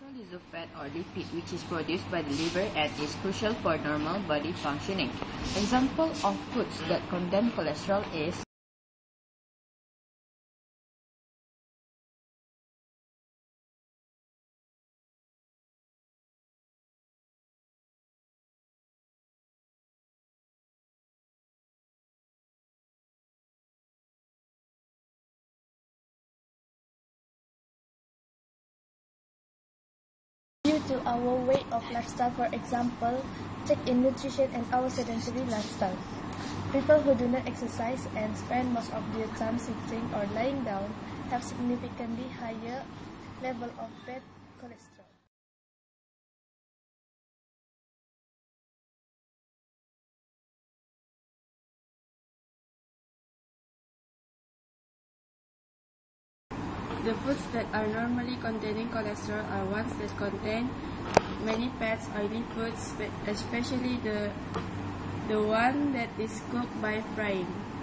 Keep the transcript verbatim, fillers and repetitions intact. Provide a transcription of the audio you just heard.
Cholesterol is a fat or lipid which is produced by the liver and is crucial for normal body functioning. Example of foods that contain cholesterol is due to our way of lifestyle. For example, take in nutrition and our sedentary lifestyle. People who do not exercise and spend most of their time sitting or lying down have significantly higher level of bad cholesterol. The foods that are normally containing cholesterol are ones that contain many fats, oily foods, especially the the one that is cooked by frying.